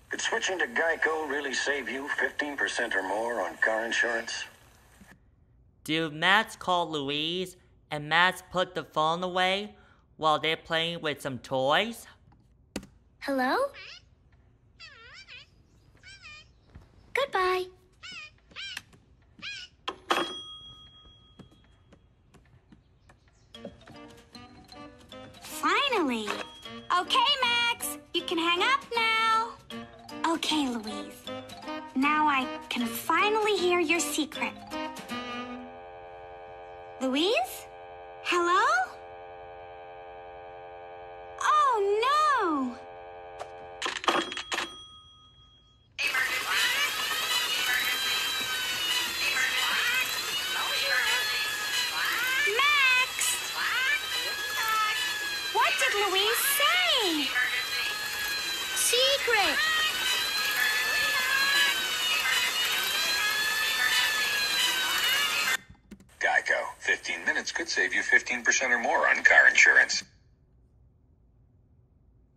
Could switching to Geico really save you 15% or more on car insurance? Do Max call Louise and Max put the phone away while they're playing with some toys? Hello? Goodbye. Finally. Okay, Max, you can hang up now. Okay, Louise. Now I can finally hear your secret. Louise? Hello? Oh, no! Max! What did Louise say? Secret! Geico. 15 minutes could save you 15% or more on car insurance.